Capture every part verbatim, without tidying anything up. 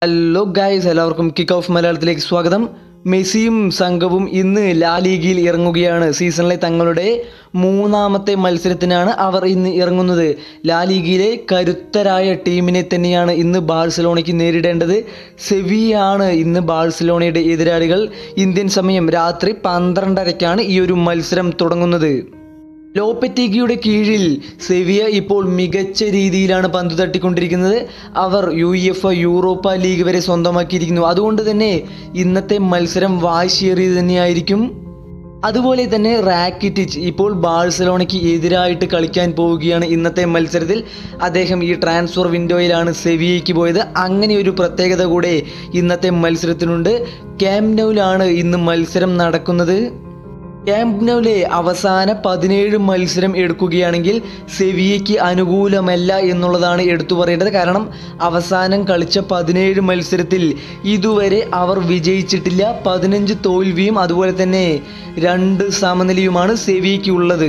Hello guys, എല്ലാവർക്കും kick off മലയാളത്തിലേക്ക് സ്വാഗതം. മെസ്സിയും സംഘവും ഇന്ന് ലാ ലീഗയിൽ ഇറങ്ങുകയാണ്. സീസണിലെ തങ്ങളുടെ മൂന്നാമത്തെ മത്സരത്തിനാണ് അവർ ഇന്ന് ഇറങ്ങുന്നത്. ലാ ലീഗയിലെ കരുത്തരായ ടീമിനെ തന്നെയാണ് ഇന്ന് ബാഴ്സലോണയ്ക്ക് നേരിടേണ്ടത്. സെവിയാണ് ഇന്ന് ബാഴ്സലോണയുടെ എതിരാളികൾ. ഇന്ത്യൻ സമയം രാത്രി പന്ത്രണ്ടരയ്ക്കാണ് ഈ ഒരു മത്സരം തുടങ്ങുന്നത്. ലോപെറ്റഗിയുടെ കീഴിൽ സെവിയ ഇപ്പോൾ മികച്ച രീതിയിലാണ് പന്ത് തട്ടിക്കൊണ്ടിരിക്കുന്നത്. അവർ U F A Europa league വരെ സ്വന്തമാക്കിയിരിക്കുന്നു. അതുകൊണ്ട് തന്നെ ഇന്നത്തെ മത്സരം വാശിയേറിയത് തന്നെയായിരിക്കും. അതുപോലെ തന്നെ റാക്കിറ്റിച്ച് ഇപ്പോൾ ബാഴ്സലോണയ്ക്ക് എതിരായിട്ട് കളിക്കാൻ പോവുകയാണ്. ഇന്നത്തെ മത്സരത്തിൽ അദ്ദേഹം ഈ ട്രാൻസ്ഫർ വിൻഡോയിലാണ് സെവിയയ്ക്ക് പോയത്. അങ്ങനെ ഒരു പ്രത്യേകത കൂടെ ഇന്നത്തെ മത്സരത്തിനുണ്ട്. ക്യാമ്പ് നൗവിലാണ് ഇന്ന് മത്സരം നടക്കുന്നത്. ക്യാമ്പ് നൗവിലെ അവസാന പതിനേഴ് മത്സരം എടുക്കുകയാണെങ്കിൽ സെവിയയ്ക്ക് അനുകൂലമല്ല എന്നുള്ളതാണ് എടുത്തു പറയേണ്ടത്. കാരണം അവസാനം കളിച്ച പതിനേഴ് മത്സരത്തിൽ ഇതുവരെ അവർ വിജയിച്ചിട്ടില്ല. പതിനഞ്ച് തോൽവിയും അതുപോലെ തന്നെ രണ്ട് സമനിലയുമാണ് സെവിയയ്ക്ക് ഉള്ളത്.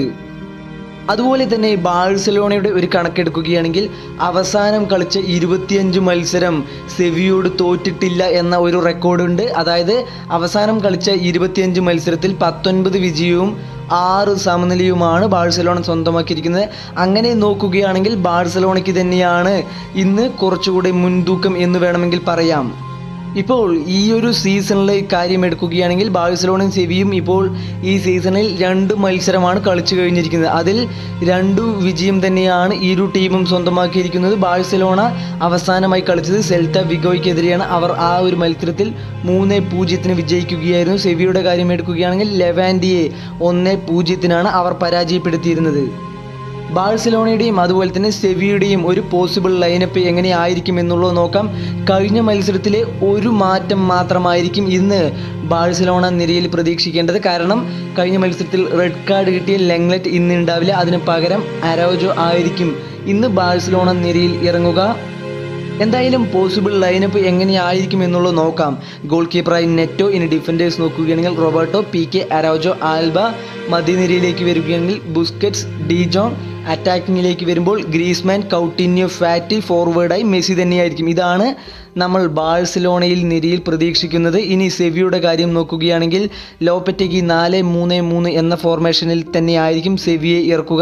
അതുപോലെ തന്നെ ബാഴ്സലോണയുടെ ഒരു കണക്കെടുക്കുകയാണെങ്കിൽ അവസാനം കളിച്ച ഇരുപത്തിയഞ്ച് മത്സരം സെവിയോട് തോറ്റിട്ടില്ല എന്ന ഒരു റെക്കോർഡുണ്ട്. അതായത് അവസാനം കളിച്ച ഇരുപത്തിയഞ്ച് മത്സരത്തിൽ പത്തൊൻപത് വിജയവും ആറ് സമനിലയുമാണ് ബാഴ്സലോണ സ്വന്തമാക്കിയിരിക്കുന്നത്. അങ്ങനെ നോക്കുകയാണെങ്കിൽ ബാഴ്സലോണയ്ക്ക് തന്നെയാണ് ഇന്ന് കുറച്ചുകൂടെ മുൻതൂക്കം എന്ന് വേണമെങ്കിൽ പറയാം. ഇപ്പോൾ ഈ ഒരു സീസണിലെ കാര്യം എടുക്കുകയാണെങ്കിൽ ബാഴ്സലോണയും സെവിയും ഇപ്പോൾ ഈ സീസണിൽ രണ്ട് മത്സരമാണ് കളിച്ചു കഴിഞ്ഞിരിക്കുന്നത്. അതിൽ രണ്ടു വിജയം തന്നെയാണ് ഇരു ടീമും സ്വന്തമാക്കിയിരിക്കുന്നത്. ബാഴ്സലോണ അവസാനമായി കളിച്ചത് സെൽറ്റ വിഗോയ്ക്കെതിരെയാണ്. അവർ ആ ഒരു മത്സരത്തിൽ മൂന്ന് പൂജ്യത്തിന് വിജയിക്കുകയായിരുന്നു. സെവിയുടെ കാര്യം എടുക്കുകയാണെങ്കിൽ ലെവാൻഡിയെ ഒന്ന് പൂജ്യത്തിനാണ് അവർ പരാജയപ്പെടുത്തിയിരുന്നത്. ബാഴ്സലോണയുടെയും അതുപോലെ തന്നെ സെവിയുടെയും ഒരു പോസിബിൾ ലൈനപ്പ് എങ്ങനെയായിരിക്കും എന്നുള്ളത് നോക്കാം. കഴിഞ്ഞ മത്സരത്തിലെ ഒരു മാറ്റം മാത്രമായിരിക്കും ഇന്ന് ബാഴ്സലോണ നിരയിൽ പ്രതീക്ഷിക്കേണ്ടത്. കാരണം കഴിഞ്ഞ മത്സരത്തിൽ റെഡ് കാർഡ് കിട്ടിയ ലെങ്ലെറ്റ് ഇന്ന് ഉണ്ടാവില്ല. അതിന് പകരം അരൗജോ ആയിരിക്കും ഇന്ന് ബാഴ്സലോണ നിരയിൽ ഇറങ്ങുക. എന്തായാലും പോസിബിൾ ലൈനപ്പ് എങ്ങനെയായിരിക്കും എന്നുള്ളത് നോക്കാം. ഗോൾ കീപ്പറായി നെറ്റോ. ഇനി ഡിഫൻഡേഴ്സ് നോക്കുകയാണെങ്കിൽ Roberto, Pique, Araujo, Alba. മധ്യനിരയിലേക്ക് വരികയാണെങ്കിൽ ബുസ്കറ്റ്സ്, ഡിജോങ്. അറ്റാക്കിങ്ങിലേക്ക് വരുമ്പോൾ ഗ്രീസ്മാൻ, കൗട്ടിന്യോ, ഫാറ്റി. ഫോർവേഡായി മെസ്സി തന്നെയായിരിക്കും. ഇതാണ് നമ്മൾ ബാഴ്സലോണയിൽ നിരയിൽ പ്രതീക്ഷിക്കുന്നത്. ഇനി സെവിയുടെ കാര്യം നോക്കുകയാണെങ്കിൽ ലോപെറ്റഗി നാല് മൂന്ന് മൂന്ന് എന്ന ഫോർമേഷനിൽ തന്നെയായിരിക്കും സെവിയെ ഇറക്കുക.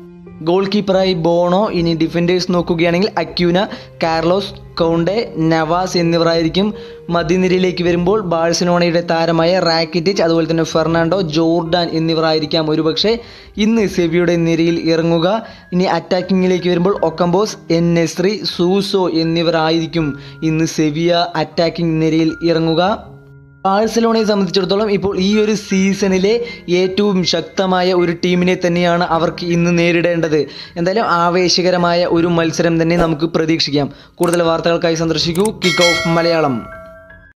ഗോൾ കീപ്പറായി ബോണോ. ഇനി ഡിഫൻഡേഴ്സ് നോക്കുകയാണെങ്കിൽ അക്യൂന, കാർലോസ്, കൗണ്ടെ, നവാസ് എന്നിവരായിരിക്കും. മധ്യനിരയിലേക്ക് വരുമ്പോൾ ബാഴ്സലോണയുടെ താരമായ റാക്കിറ്റിച്ച്, അതുപോലെ തന്നെ ഫെർണാണ്ടോ, ജോർഡാൻ എന്നിവരായിരിക്കാം ഒരുപക്ഷെ ഇന്ന് സെവിയുടെ നിരയിൽ ഇറങ്ങുക. ഇനി അറ്റാക്കിങ്ങിലേക്ക് വരുമ്പോൾ ഒക്കംബോസ്, എൻ നെസ്രി, സൂസോ എന്നിവരായിരിക്കും ഇന്ന് സെവിയ അറ്റാക്കിംഗ് നിരയിൽ ഇറങ്ങുക. ബാഴ്സലോണയെ സംബന്ധിച്ചിടത്തോളം ഇപ്പോൾ ഈ ഒരു സീസണിലെ ഏറ്റവും ശക്തമായ ഒരു ടീമിനെ തന്നെയാണ് അവർക്ക് ഇന്ന് നേരിടേണ്ടത്. എന്തായാലും ആവേശകരമായ ഒരു മത്സരം തന്നെ നമുക്ക് പ്രതീക്ഷിക്കാം. കൂടുതൽ വാർത്തകൾക്കായി സന്ദർശിക്കൂ കിക്ക് ഓഫ് മലയാളം.